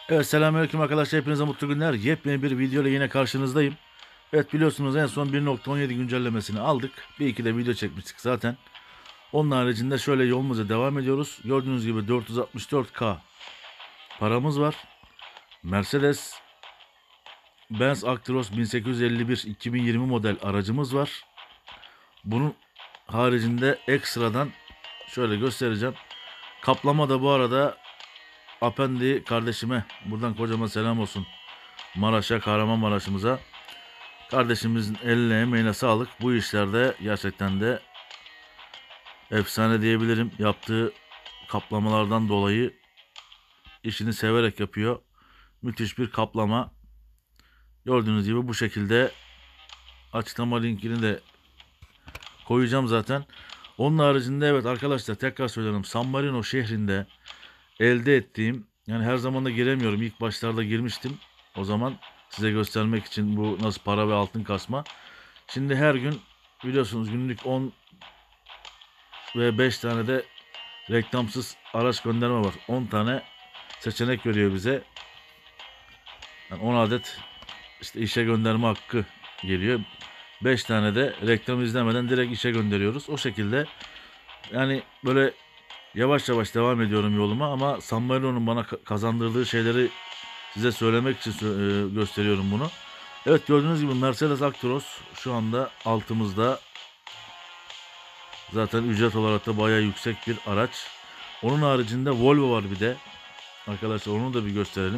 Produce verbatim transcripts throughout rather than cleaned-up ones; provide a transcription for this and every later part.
Evet, selamünaleyküm arkadaşlar, hepinize mutlu günler. Yepyeni bir video ile yine karşınızdayım. Evet, biliyorsunuz en son bir nokta on yedi güncellemesini aldık. Bir iki de video çekmiştik zaten. Onun haricinde şöyle yolumuza devam ediyoruz. Gördüğünüz gibi dört yüz altmış dört K paramız var. Mercedes Benz Actros bin sekiz yüz elli bir iki bin yirmi model aracımız var. Bunun haricinde ekstradan şöyle göstereceğim. Kaplama da bu arada Apendi kardeşime buradan kocaman selam olsun. Maraş'a, Kahramanmaraş'ımıza. Kardeşimizin eline emeğine sağlık. Bu işlerde gerçekten de efsane diyebilirim. Yaptığı kaplamalardan dolayı işini severek yapıyor. Müthiş bir kaplama. Gördüğünüz gibi bu şekilde, açıklama linkini de koyacağım zaten. Onun haricinde evet arkadaşlar, tekrar söylüyorum, San Marino şehrinde elde ettiğim, yani her zaman da giremiyorum. İlk başlarda girmiştim. O zaman size göstermek için bu nasıl para ve altın kasma. Şimdi her gün biliyorsunuz günlük on ve beş tane de reklamsız araç gönderme var. on tane seçenek veriyor bize. Yani on adet işte işe gönderme hakkı geliyor. beş tane de reklam izlemeden direkt işe gönderiyoruz. O şekilde yani böyle yavaş yavaş devam ediyorum yoluma, ama San Marino'nun bana kazandırdığı şeyleri size söylemek için e, gösteriyorum bunu. Evet, gördüğünüz gibi Mercedes Actros şu anda altımızda. Zaten ücret olarak da bayağı yüksek bir araç. Onun haricinde Volvo var bir de. Arkadaşlar onu da bir gösterelim.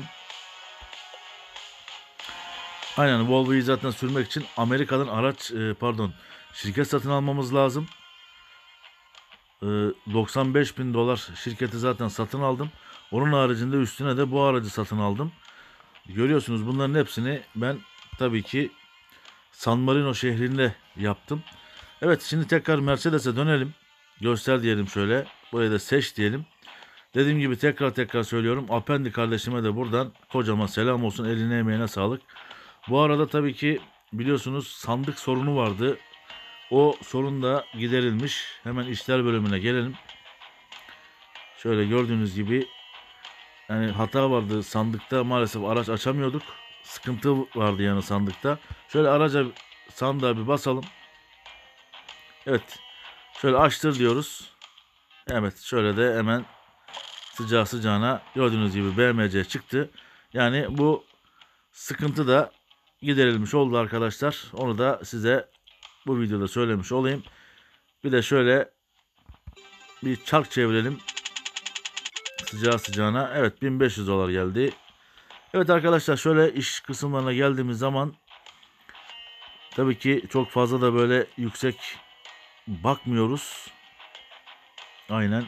Aynen, Volvo'yu zaten sürmek için Amerika'dan araç e, pardon şirket satın almamız lazım. E, doksan beş bin dolar şirketi zaten satın aldım. Onun haricinde üstüne de bu aracı satın aldım. Görüyorsunuz, bunların hepsini ben tabii ki San Marino şehrinde yaptım. Evet, şimdi tekrar Mercedes'e dönelim. Göster diyelim şöyle. Buraya da seç diyelim. Dediğim gibi tekrar tekrar söylüyorum. Apendi kardeşime de buradan kocaman selam olsun. Eline emeğine sağlık. Bu arada tabii ki biliyorsunuz sandık sorunu vardı. O sorun da giderilmiş. Hemen işler bölümüne gelelim. Şöyle gördüğünüz gibi yani hata vardı sandıkta, maalesef araç açamıyorduk. Sıkıntı vardı yani sandıkta. Şöyle araca, sandığa bir basalım. Evet. Şöyle açtır diyoruz. Evet, şöyle de hemen sıcağı sıcağına gördüğünüz gibi B M C çıktı. Yani bu sıkıntı da giderilmiş oldu arkadaşlar. Onu da size bu videoda söylemiş olayım. Bir de şöyle bir çark çevirelim sıcağı sıcağına. Evet, bin beş yüz dolar geldi. Evet arkadaşlar, şöyle iş kısımlarına geldiğimiz zaman tabii ki çok fazla da böyle yüksek bakmıyoruz. Aynen.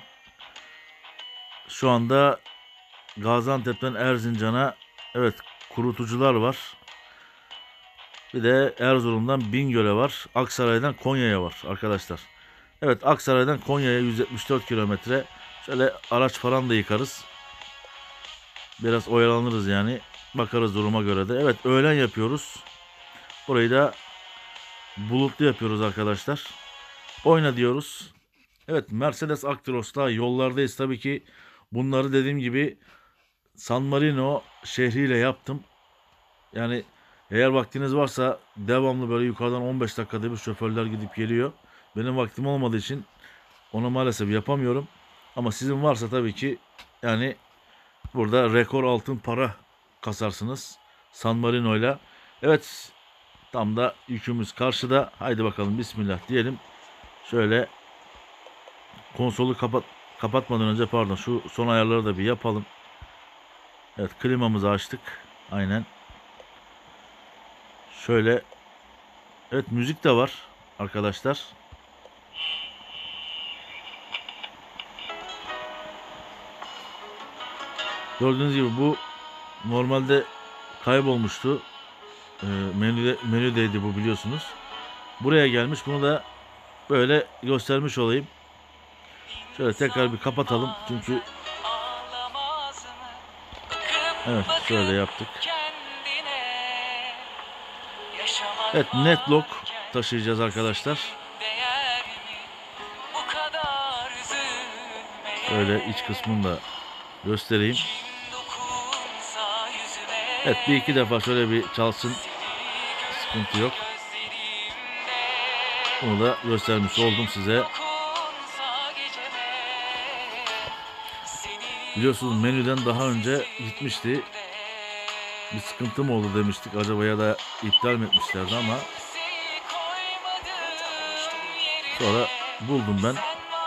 Şu anda Gaziantep'ten Erzincan'a evet kurutucular var. Bir de Erzurum'dan Bingöl'e var. Aksaray'dan Konya'ya var arkadaşlar. Evet, Aksaray'dan Konya'ya yüz yetmiş dört kilometre. Şöyle araç falan da yıkarız. Biraz oyalanırız yani. Bakarız duruma göre de. Evet, öğlen yapıyoruz. Burayı da bulutlu yapıyoruz arkadaşlar. Oyna diyoruz. Evet, Mercedes Actros'ta yollardayız tabii ki. Bunları dediğim gibi San Marino şehriyle yaptım. Yani eğer vaktiniz varsa devamlı böyle yukarıdan on beş dakikada bir şoförler gidip geliyor. Benim vaktim olmadığı için onu maalesef yapamıyorum. Ama sizin varsa tabii ki yani burada rekor altın para kasarsınız San Marino'yla. Evet, tam da yükümüz karşıda. Haydi bakalım, bismillah diyelim. Şöyle konsolu kapat kapatmadan önce pardon şu son ayarları da bir yapalım. Evet, klimamızı açtık. Aynen. Şöyle evet, müzik de var arkadaşlar. Gördüğünüz gibi bu normalde kaybolmuştu. E, menüde, menüdeydi bu, biliyorsunuz. Buraya gelmiş. Bunu da böyle göstermiş olayım. Şöyle tekrar bir kapatalım. Çünkü evet, şöyle yaptık. Evet, Netlock taşıyacağız arkadaşlar. Öyle iç kısmını da göstereyim. Evet, bir iki defa şöyle bir çalsın, sıkıntı yok. Bunu da göstermiş oldum size. Biliyorsunuz menüden daha önce gitmişti. Bir sıkıntı mı oldu demiştik acaba, ya da iptal mi etmişlerdi, ama sonra buldum ben.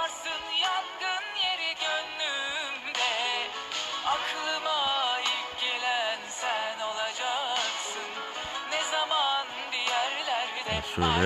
Şöyle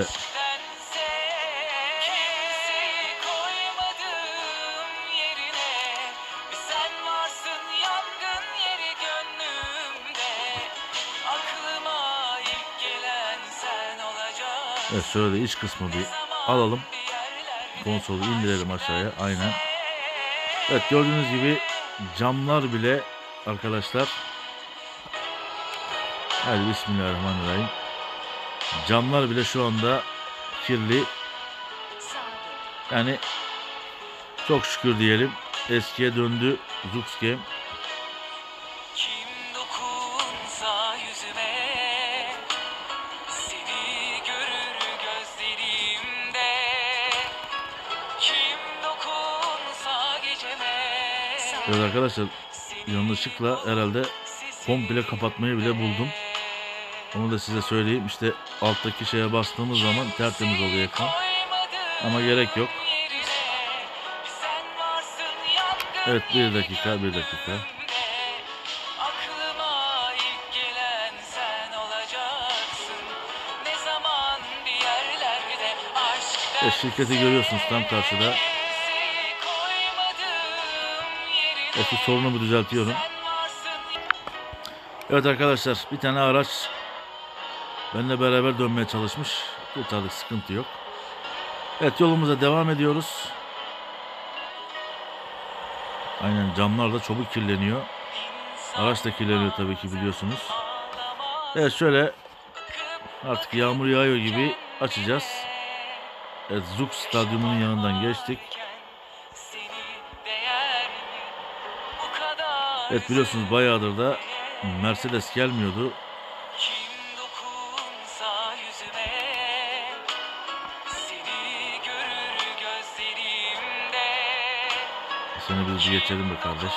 evet, şöyle iç kısmı bir alalım. Konsolu indirelim aşağıya. Aynen. Evet, gördüğünüz gibi camlar bile arkadaşlar. Hadi bismillahirrahmanirrahim. Camlar bile şu anda kirli. Yani çok şükür diyelim. Eskiye döndü Zux Game. Evet arkadaşlar, yanlışlıkla herhalde komple kapatmayı bile buldum. Onu da size söyleyeyim. İşte alttaki şeye bastığımız zaman tertemiz oluyor ekran. Ama gerek yok. Evet, bir dakika bir dakika. Evet, şirketi görüyorsunuz tam karşıda. Evet, bu sorunumu düzeltiyorum. Evet arkadaşlar, bir tane araç benimle beraber dönmeye çalışmış. Kurtardık, sıkıntı yok. Evet, yolumuza devam ediyoruz. Aynen, camlar da çabuk kirleniyor. Araç da kirleniyor tabii ki, biliyorsunuz. Evet, şöyle artık yağmur yağıyor gibi açacağız. Evet, Zux stadyumunun yanından geçtik. Evet, biliyorsunuz bayağıdır da Mercedes gelmiyordu. Seni biz geçelim be kardeş.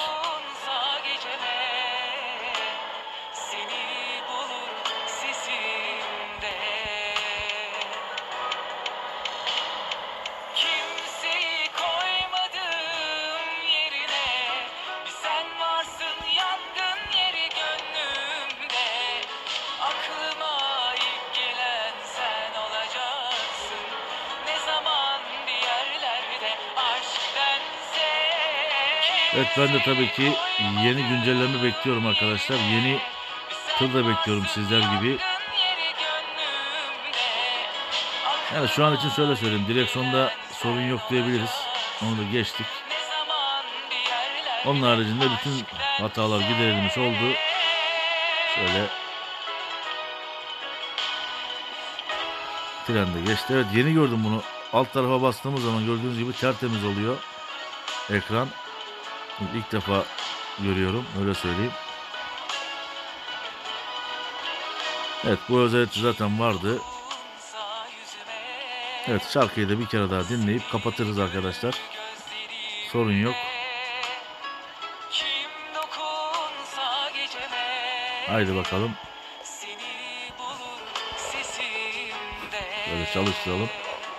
Evet, ben de tabii ki yeni güncelleme bekliyorum arkadaşlar. Yeni tır da bekliyorum sizler gibi. Yani şu an için şöyle söyleyeyim. Direksiyonda sorun yok diyebiliriz. Onu da geçtik. Onun haricinde bütün hatalar giderilmiş oldu. Şöyle tren de geçti. Evet, yeni gördüm bunu. Alt tarafa bastığımız zaman gördüğünüz gibi tertemiz oluyor ekran. İlk defa görüyorum, öyle söyleyeyim. Evet, bu özellik zaten vardı. Evet, şarkıyı da bir kere daha dinleyip kapatırız arkadaşlar. Sorun yok. Haydi bakalım. Böyle çalıştıralım.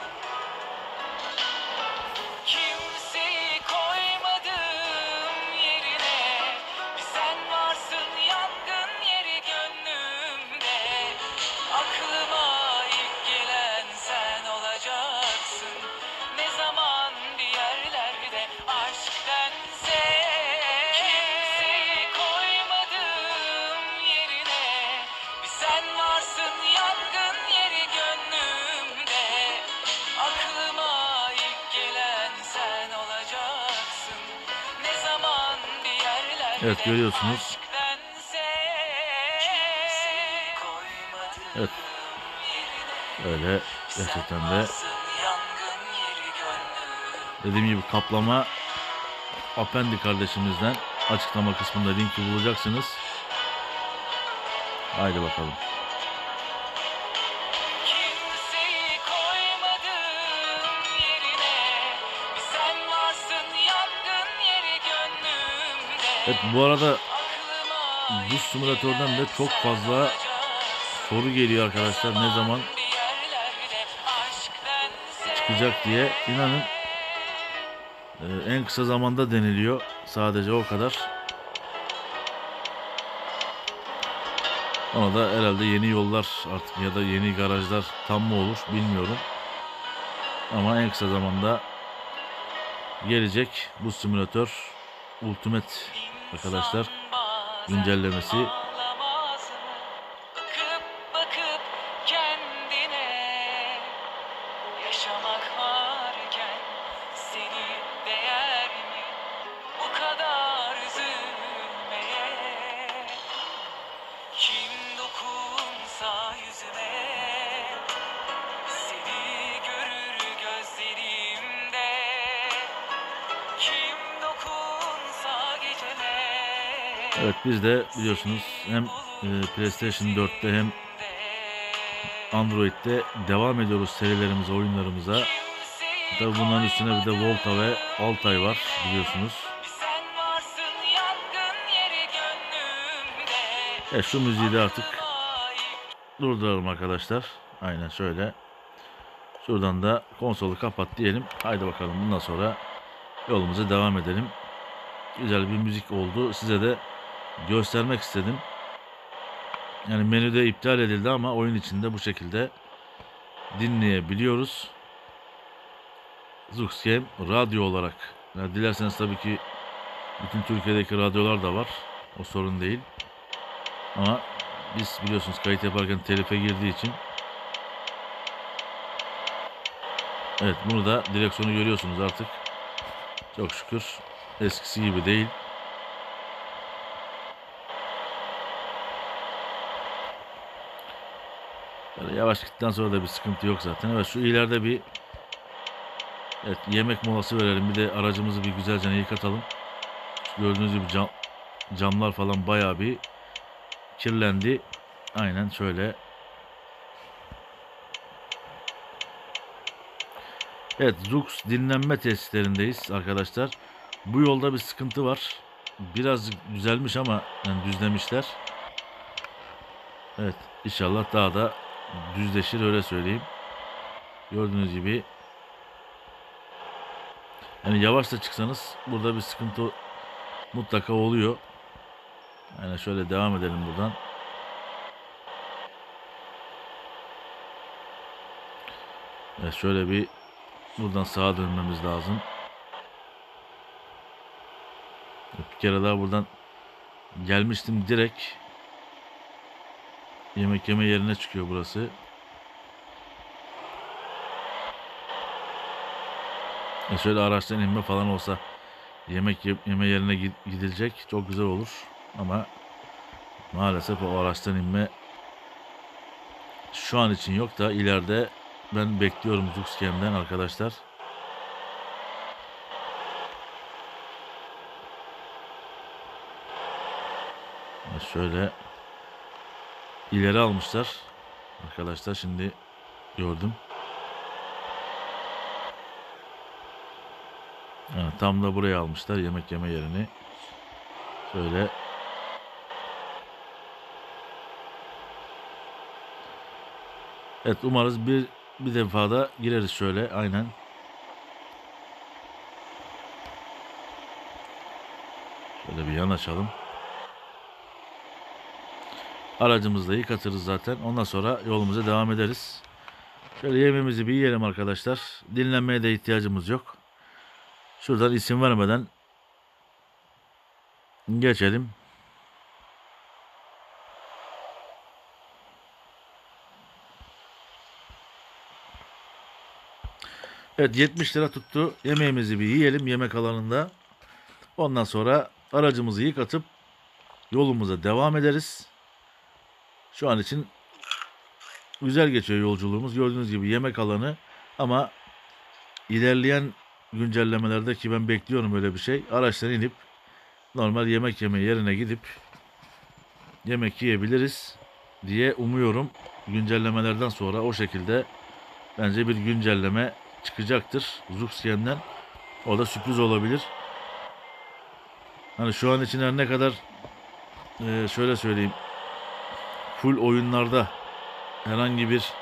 Evet, görüyorsunuz. Evet. Öyle gerçekten de dediğim gibi kaplama Apendi kardeşimizden, açıklama kısmında linki bulacaksınız. Haydi bakalım. Kimseyi koymadım yerine, bir sen varsın yangın yeri gönlümde. Evet, bu arada Aklıma bu ilk simülatörden de gelen çok sen fazla olacaksın. soru geliyor Ne arkadaşlar. Ne zaman zaman bir yerlerde aşk dense, çıkacak diye. İnanın e, en kısa zamanda deniliyor. Sadece o kadar. Ona da herhalde yeni yollar artık ya da yeni garajlar tam mı olur bilmiyorum. Ama en kısa zamanda gelecek bu simülatör Ultimate arkadaşlar İnsan bazen güncellemesi. ağlamaz mı? Bakıp bakıp kendine, yaşamak varken seni değer mi bu kadar üzülmeye? Kim dokunsa yüzüme, seni görür gözlerimde. Kim dokunsa geceme, Evet, biz de biliyorsunuz hem e, PlayStation dörtte hem Android'de devam ediyoruz serilerimize, oyunlarımıza. kimseyi Tabii bunların üstüne bir de Volta ve koymadım Altay var yerine. biliyorsunuz. Bir sen varsın yangın yeri gönlümde. E şu müziği de artık Aklıma ilk durduralım arkadaşlar. Aynen şöyle. Şuradan da konsolu kapat diyelim. Haydi bakalım, bundan sonra yolumuza devam edelim. Güzel bir müzik oldu. Size de göstermek istedim. Yani menüde iptal edildi ama oyun içinde bu şekilde dinleyebiliyoruz. Zuxgame radyo olarak. Yani dilerseniz tabii ki bütün Türkiye'deki radyolar da var. O sorun değil. Ama biz biliyorsunuz kayıt yaparken telife girdiği için. Evet, bunu da direksiyonu görüyorsunuz artık. Çok şükür eskisi gibi değil. Böyle yavaş gittikten sonra da bir sıkıntı yok zaten. Evet, şu ileride bir evet, yemek molası verelim. Bir de aracımızı bir güzelce yıkatalım. Gördüğünüz gibi cam, camlar falan bayağı bir kirlendi. Aynen şöyle. Evet, Zux dinlenme tesislerindeyiz arkadaşlar. Bu yolda bir sıkıntı var. Biraz düzelmiş ama yani düzlemişler. Evet, inşallah daha da düzleşir, öyle söyleyeyim. Gördüğünüz gibi yani yavaş da çıksanız burada bir sıkıntı mutlaka oluyor. Yani şöyle devam edelim buradan. Evet, şöyle bir buradan sağa dönmemiz lazım. Bir kere daha buradan gelmiştim, direkt yemek yeme yerine çıkıyor burası. E şöyle araçtan inme falan olsa, yemek ye- yeme yerine gidilecek, çok güzel olur. Ama maalesef o araçtan inme şu an için yok da ileride ben bekliyorum Zuxgame'den arkadaşlar. E şöyle ileri almışlar arkadaşlar, şimdi gördüm. Yani tam da buraya almışlar yemek yeme yerini. Şöyle evet, umarız bir bir defa da gireriz şöyle, aynen. Şöyle bir yanaşalım. Aracımızı da yıkatırız zaten. Ondan sonra yolumuza devam ederiz. Şöyle yemeğimizi bir yiyelim arkadaşlar. Dinlenmeye de ihtiyacımız yok. Şuradan isim vermeden geçelim. Evet, yetmiş lira tuttu. Yemeğimizi bir yiyelim yemek alanında. Ondan sonra aracımızı yıkatıp yolumuza devam ederiz. Şu an için güzel geçiyor yolculuğumuz. Gördüğünüz gibi yemek alanı, ama ilerleyen güncellemelerde, ki ben bekliyorum öyle bir şey, araçtan inip normal yemek yeme yerine gidip yemek yiyebiliriz. diye umuyorum. Güncellemelerden sonra o şekilde bence bir güncelleme çıkacaktır Zuxgen'den. O da sürpriz olabilir. Hani şu an için her ne kadar e, şöyle söyleyeyim, full oyunlarda herhangi bir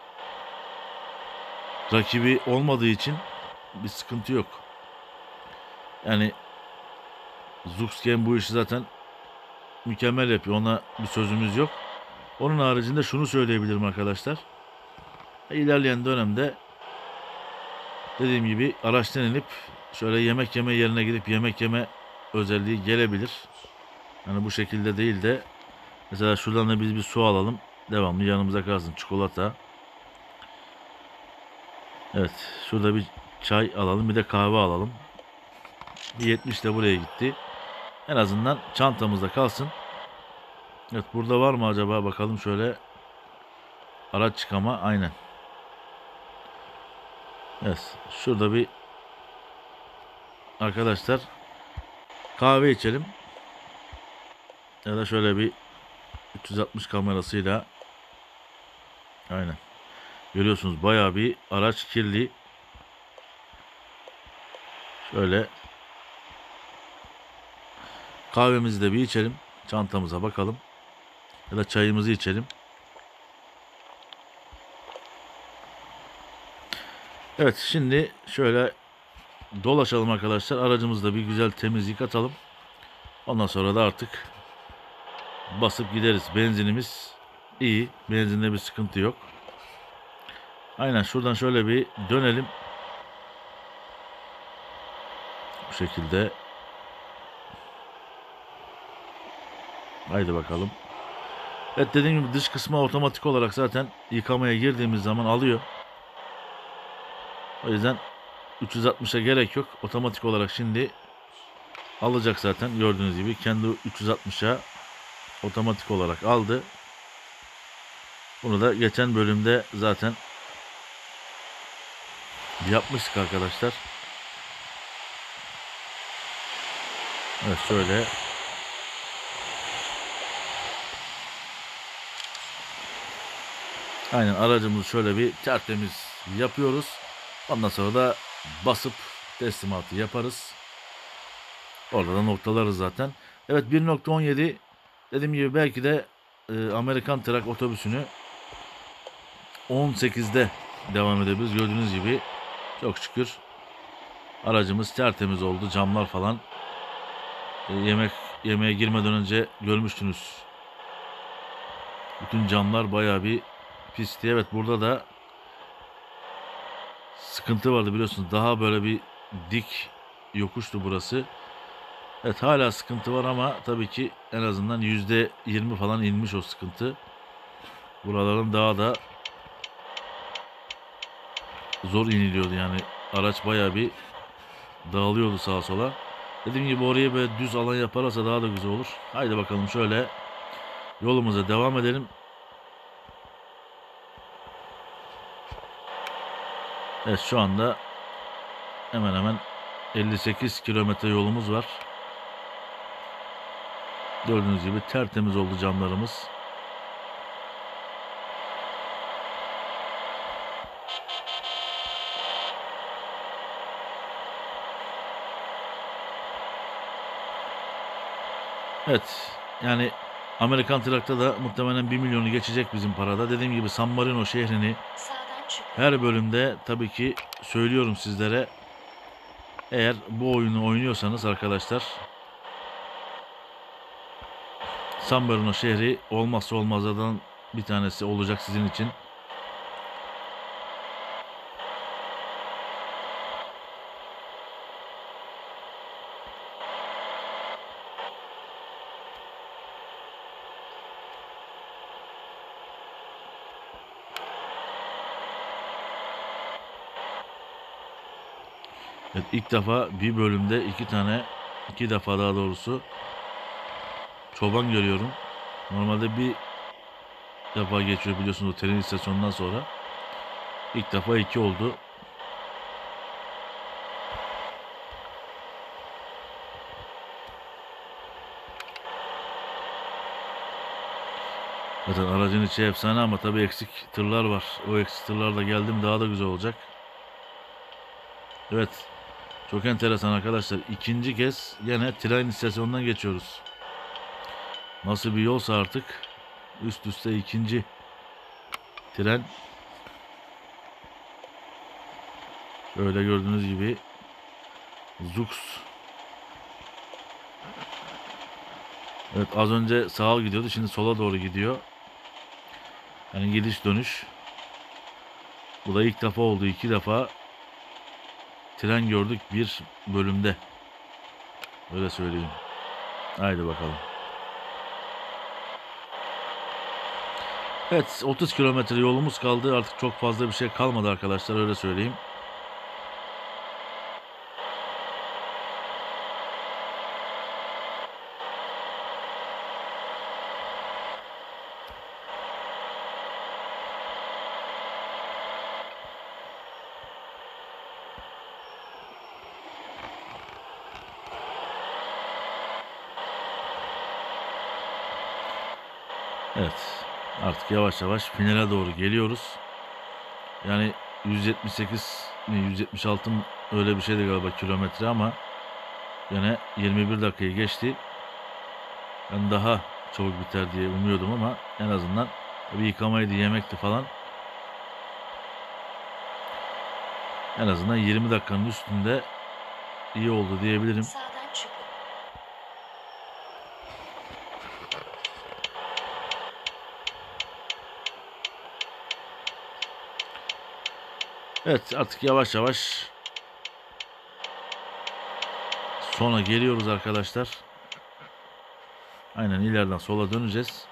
rakibi olmadığı için bir sıkıntı yok. Yani Zuxgen bu işi zaten mükemmel yapıyor. Ona bir sözümüz yok. Onun haricinde şunu söyleyebilirim arkadaşlar. İlerleyen dönemde dediğim gibi araçtan inip şöyle yemek yeme yerine gidip yemek yeme özelliği gelebilir. Hani bu şekilde değil de mesela şuradan da biz bir su alalım. Devamlı yanımıza kalsın. Çikolata. Evet. Şurada bir çay alalım. Bir de kahve alalım. Bir yetmiş de buraya gitti. En azından çantamızda kalsın. Evet, burada var mı acaba? Bakalım şöyle. Araç çıkama. Aynen. Evet. Şurada bir arkadaşlar kahve içelim. Ya da şöyle bir üç yüz altmış kamerasıyla. Aynen. Görüyorsunuz bayağı bir araç kirli. Şöyle kahvemizi de bir içelim. Çantamıza bakalım. Ya da çayımızı içelim. Evet, şimdi şöyle dolaşalım arkadaşlar. Aracımızda bir güzel temizlik atalım. Ondan sonra da artık basıp gideriz. Benzinimiz iyi. Benzinde bir sıkıntı yok. Aynen, şuradan şöyle bir dönelim. Bu şekilde. Haydi bakalım. Evet, dediğim gibi dış kısmı otomatik olarak zaten yıkamaya girdiğimiz zaman alıyor. O yüzden üç yüz altmışa gerek yok. Otomatik olarak şimdi alacak zaten. Gördüğünüz gibi kendi üç yüz altmışa otomatik olarak aldı. Bunu da geçen bölümde zaten yapmıştık arkadaşlar. Evet, şöyle. Aynen, aracımızı şöyle bir tertemiz yapıyoruz. Ondan sonra da basıp teslimatı yaparız. Orada da noktalarız zaten. Evet, bir nokta on yedi dediğim gibi belki de e, Amerikan Truck otobüsünü on sekizde devam edebiliriz. Gördüğünüz gibi çok şükür aracımız tertemiz oldu. Camlar falan e, yemek yemeğe girmeden önce görmüştünüz. Bütün camlar bayağı bir pisti. Evet, burada da sıkıntı vardı biliyorsunuz. Daha böyle bir dik yokuştu burası. Evet, hala sıkıntı var ama tabii ki en azından yüzde yirmi falan inmiş o sıkıntı. Buraların daha da zor iniliyordu yani. Araç bayağı bir dağılıyordu sağa sola. Dediğim gibi oraya böyle düz alan yaparsa daha da güzel olur. Haydi bakalım şöyle yolumuza devam edelim. Evet, şu anda hemen hemen elli sekiz kilometre yolumuz var. Gördüğünüz gibi tertemiz oldu camlarımız. Evet, yani Amerikan Truck'ta da muhtemelen bir milyonu geçecek bizim parada. Dediğim gibi San Marino şehrini her bölümde tabii ki söylüyorum sizlere. Eğer bu oyunu oynuyorsanız arkadaşlar, San Marino şehri olmazsa olmazlardan bir tanesi olacak sizin için. Evet, ilk defa bir bölümde iki tane, iki defa daha doğrusu çoban görüyorum. Normalde bir defa geçiyor biliyorsunuz o tren istasyonundan sonra. İlk defa iki oldu. Zaten aracın içi efsane ama tabii eksik tırlar var. O eksik tırlar da geldi mi daha da güzel olacak. Evet. Çok enteresan arkadaşlar. İkinci kez yine tren istasyonundan geçiyoruz. Nasıl bir yolsa artık. Üst üste ikinci tren. Öyle gördüğünüz gibi Zux. Evet, az önce sağa gidiyordu. Şimdi sola doğru gidiyor. Yani gidiş dönüş. Bu da ilk defa oldu. İki defa tren gördük bir bölümde. Öyle söyleyeyim. Haydi bakalım. Evet, otuz kilometre yolumuz kaldı. Artık çok fazla bir şey kalmadı arkadaşlar, öyle söyleyeyim. Evet. Artık yavaş yavaş finale doğru geliyoruz. Yani yüz yetmiş sekiz mi yüz yetmiş altı mı öyle bir şeydi galiba kilometre ama yine yirmi bir dakikayı geçti. Ben daha çabuk biter diye umuyordum ama en azından bir yıkamaydı, yemekti falan. En azından yirmi dakikanın üstünde iyi oldu diyebilirim. Sağdan çık. Evet, artık yavaş yavaş sona geliyoruz arkadaşlar. Aynen ileriden sola döneceğiz.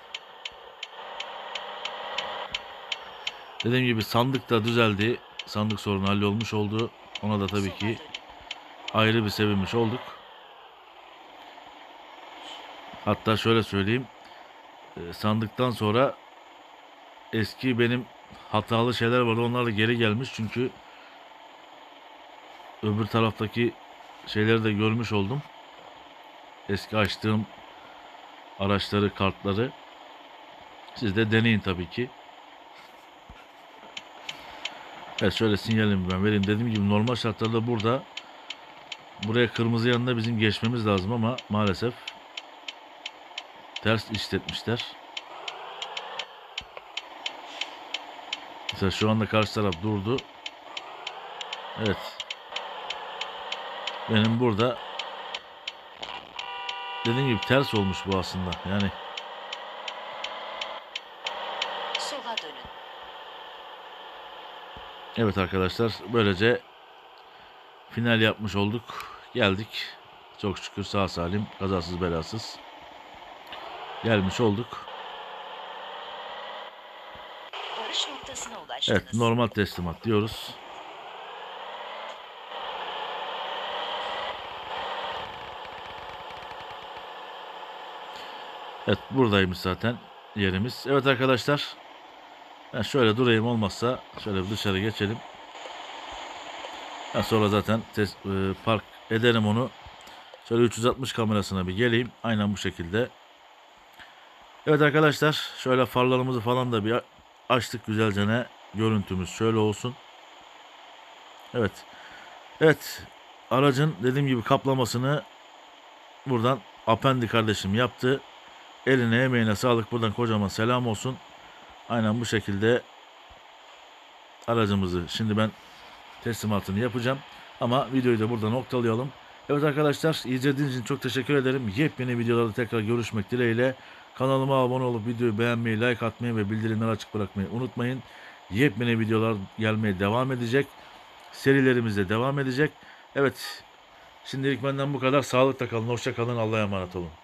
Dediğim gibi sandık da düzeldi. Sandık sorunu hallolmuş oldu. Ona da tabii ki ayrı bir sevinmiş olduk. Hatta şöyle söyleyeyim. e, Sandıktan sonra eski benim hatalı şeyler vardı. Onlar da geri gelmiş. Çünkü öbür taraftaki şeyleri de görmüş oldum. Eski açtığım araçları, kartları. Siz de deneyin tabii ki. Evet, şöyle sinyalimi ben vereyim. Dediğim gibi normal şartlarda burada buraya kırmızı yanında bizim geçmemiz lazım ama maalesef ters işletmişler. Mesela şu anda karşı taraf durdu. Evet. Benim burada dediğim gibi ters olmuş bu aslında. Yani Sola dönün. evet arkadaşlar, böylece final yapmış olduk. Geldik. Çok şükür sağ salim, kazasız belasız gelmiş olduk. Varış noktasına ulaştınız. Evet, normal teslimat diyoruz. Evet, buradaymış zaten yerimiz. Evet arkadaşlar, ben şöyle durayım, olmazsa şöyle bir dışarı geçelim. Ben sonra zaten tes- e, park ederim onu. Şöyle üç yüz altmış kamerasına bir geleyim. Aynen bu şekilde. Evet arkadaşlar, şöyle farlarımızı falan da bir a- açtık güzelce, ne görüntümüz şöyle olsun. Evet. Evet. Aracın dediğim gibi kaplamasını buradan Apendi kardeşim yaptı. Eline emeğine sağlık. Buradan kocaman selam olsun. Aynen bu şekilde aracımızı şimdi ben teslimatını yapacağım. Ama videoyu da burada noktalayalım. Evet arkadaşlar, izlediğiniz için çok teşekkür ederim. Yepyeni videolarda tekrar görüşmek dileğiyle. Kanalıma abone olup videoyu beğenmeyi, like atmayı ve bildirimleri açık bırakmayı unutmayın. Yepyeni videolar gelmeye devam edecek. Serilerimiz de devam edecek. Evet, şimdilik benden bu kadar. Sağlıkla kalın, hoşça kalın, Allah'a emanet olun.